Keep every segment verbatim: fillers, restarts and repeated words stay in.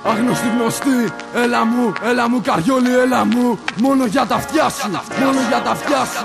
Άγνωστη γνωστή, έλα μου, έλα μου καριόλι, έλα μου. Μόνο για τα αυτιά σου, μόνο για τα αυτιά σου.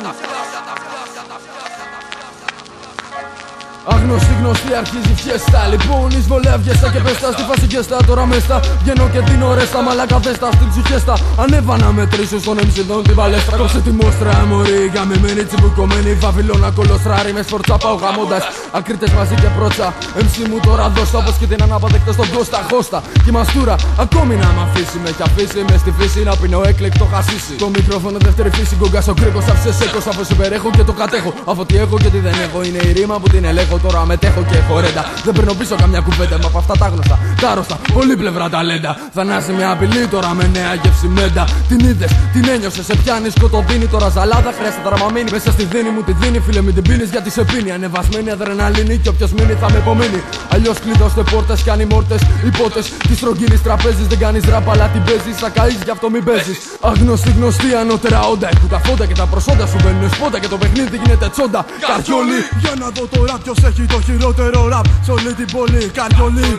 Άγνωστη γνωστή αρχίζει φιέστα. Λοιπόν εισβολεύγεστα και πες τα στη φάση και στα τώρα μέστα. Βγαίνω και την ωρέστα, μαλάκα δέστα στην τσουχέστα. Ανέβα να μετρήσω στον εμσιδόν τη βαλέστρα. Κόψε τη μόστρα μωρή, γαμημένη τσιμπουκωμένη. Βαβυλώνα κολοστράρι με σφορτσά πάω γαμώντας. Ακρίτες μαζί και πρότσα, εμσί μου τώρα δώστα. Όπως και την αναπαδεκτό στον Κώστα Χώστα. Κι η μαστούρα ακόμη να μ' αφήσει. Με έχει αφήσει με στη φύση να πίνω έκλεκτο χασίσει. Το μικρόφωνο δεύτερη φύση, γκογκάς ο κρίκος αυσεσέκος. Αφού συμπερέχω και το κατέχω. Αφού τι έχω και τι δεν έχω είναι η ρήμα που την ελέγχω. Τώρα μετέχω και έχω ρέντα. Δεν παίρνω πίσω καμιά κουβέντα. Μα από αυτά τα γνωστά, τα άρρωστα, πολύπλευρα ταλέντα. Θανάση μια απειλή τώρα με νέα γεύση μέντα. Την είδες, την ένιωσες, σε πιάνει, σκοτωδίνει. Τώρα ζαλάδα χρειάζεται τραμαμένη. Μέσα στη δίνη μου τη δίνει, φίλε μην την πίνεις γιατί σε πίνει. Ανεβασμένη αδρεναλίνη και όποιος μείνει θα με υπομείνει. Αλλιώς κλειδώστε πόρτες, κάνει μόρτες, υπότες. Τη στρογγύλης τραπέζης δεν κάνεις ράπ, αλλά την παίζεις. Θα καείς γι' αυτό μην παίζεις. Άγνωστη γνωστή ανώτερα όντα. Έχουν τα φόντα και τα προσόντα σου μπαίνουν σπόντα και το παιχνίδι γίνεται τσόντα. Καριόλι, για να δω τώρα ποιος έχει το χειρότερο ραπ σ' όλη την πόλη. Καριόλι.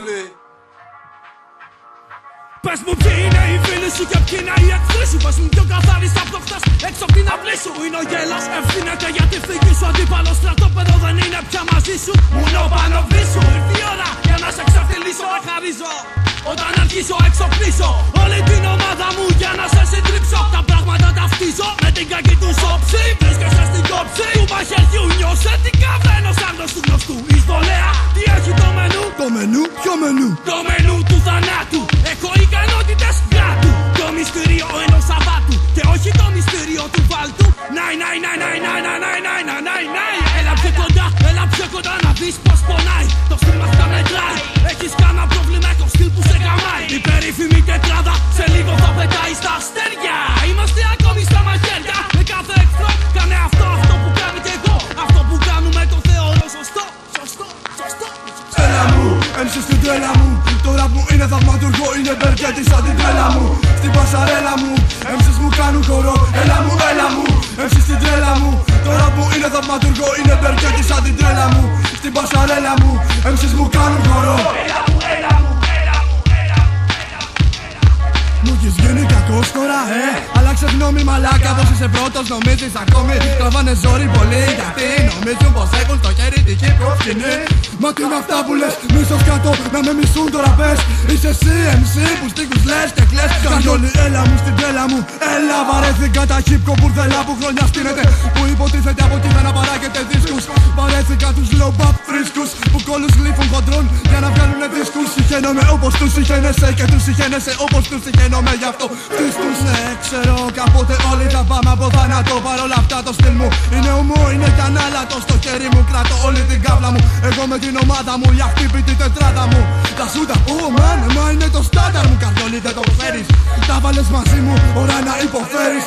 Πες μου ποιοι είναι οι φίλοι σου και ποιοι είναι οι εχθροί σου. Πες μου πιο καθάριστα που φτάς έξω απ' την αυλή σου. Είναι ο γέλος, ευθύνεται για τη φυγή σου. Αντίπαλο στρατόπεδο δεν είναι πια μαζί σου. Μουνό πάνω βίσου. Ήρθε η ώρα για να σε ξεφτυλίσω. Με χαρίζω όταν αρχίσω εξοπλίσω όλη την ομάδα μου για να σε συντρίψω. Τα πράγματα ταυτίζω με την κακή του όψη. Βρίσκεσαι στην κόψη του μαχαιριού. Νιώσε την καύρα ενός άγνωστου γνωστού εισβολέα. Τι έχει το μενού? Το μενού, ποιο μενού? Το μενού του θανάτου. Έχω ικανότητες γάτου. Το μυστήριο ενός Σαββάτου και όχι το μυστήριο του βάλτου. Νάι, νάι, νάι, νάι, νάι, νάι, νάι, νάι, νάι, νάι, νάι. Έλα πιο κοντά, έλα πιο κοντά να δεις πως πονάει. Το στυλ μας τα μετράει. Έχεις κάνα πρόβλημα, έχω στυλ που σε γαμάει. Η περίφημη τετράδα σε λίγο θα πετάει στα αστέρια. Είμαστε ακόμη στα μαχαίρια. Με κάθε εχθρό κάνε αυτό, αυτό που κάνει κι εγώ. Αυτό που κάνουμε το θεωρώ σωστό. Σωστό, σωστό. Έλα μου, έμψη στην τρέλα μου. Τώρα που είναι θαυματουργό, είναι μπερκέτη σαν την τρέλα μου. Στην πασαρέλα μου, έμψεις μου κάνουν χορό. Έλα μου, έλα μου, έμψη στην τρέλα μου. Τώρα που είναι θαυματουργό, είναι μπερκέτη σαν την τρέλα μου. Στην πασαρέλα μου, έμψεις μου κάνουν χορό. Έλα μου, έλα μου, έλα μου, έλα μου, έλα μου. Μου έχεις γίνει κακός τώρα, ε. Άλλαξε γνώμη μαλάκα, πως είσαι πρώτος νομίζεις ακόμη. Τραβάνε ζόρι πολύ γιατί νομίζουν πως έχουν στο χέρι τυχή προσκυνή. Μα τι είναι αυτά που λες, μίσος κάτω να με μισούν τώρα πες. Είσαι εσύ εμ σι που στίχους λες και κλαις. Καριόλι έλα μου στην τρέλα μου, έλα βαρέθηκα τα χίπκο μπουρδελά που χρόνια στείνεται. Που υποτίθεται από εκεί να παράγεται δίσκους. Βαρέθηκα τους low bap φρίσκους που κόλλους γλύφουν χοντρών για να βγάλουνε δίσκους. Συχαίνομαι όπως τους συχαίνεσαι και τους συχαίνεσαι όπως τους συχαίνομαι γι' αυτό. Τις τους ναι ξέρω κάποτε όλοι θα πάμε από θάνατο. Παρόλα αυτά το στυλ μου είναι ομό, είναι κι ανάλατο. Στο χέρι μου κρατώ όλη την κάβλα μου. Εγώ με την ομάδα μου για χτύπη την τετράδα μου. Τα σου τα πω man, μα είναι το στάνταρ μου. Καριόλι δεν το ξέρεις. Τα βάλες μαζί μου, ώρα να υποφέρεις.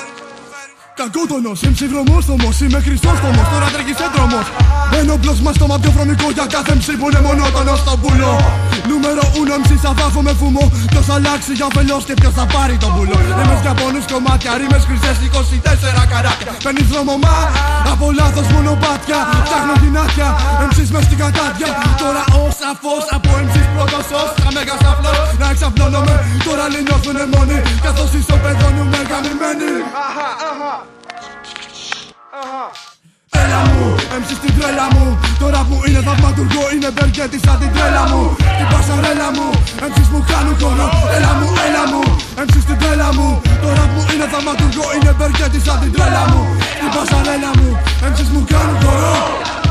Κακότονος, εμψυβρωμός όμως, είμαι Χριστόστομος, τώρα τρέχεις έντρομος. Ένοπλος μας στο πιο βρωμικό για κάθε εμψή που είναι μονότονος στο πουλό. Νούμερο unu εμψή θα βάφω με φουμό. Ποιος θα αλλάξει για βελός και ποιος θα πάρει τον πουλό. Ρήμες για πόνους κομμάτια, ρήμες χρυσές είκοσι τέσσερα καράκια. Παίρνεις δρόμο μα, από λάθος μονοπάτια. Φτιάχνω την άτια, εμψής μες στην κατάδια. Τώρα ως αφός, από εμψής πρώτος ως. Θα μέγας απλός, να εξαπλώνομαι. Τώρα λινιώθουνε μόνοι, καθώς ισοπεδώνουν με γαμημένοι. Έλα μου, έμψη στην τρέλα μου. Τώρα που είναι θαυματουργό, είναι μπερκέτη σαν την τρέλα μου. Την πασαρέλα μου, έμψεις μου κάνουν χορό. Έλα μου, έλα μου, έμψη στην τρέλα μου. Τώρα που είναι θαυματουργό, είναι μπερκέτη σαν την τρέλα μου. Την πασαρέλα μου, έμψεις μου κάνουν χορό.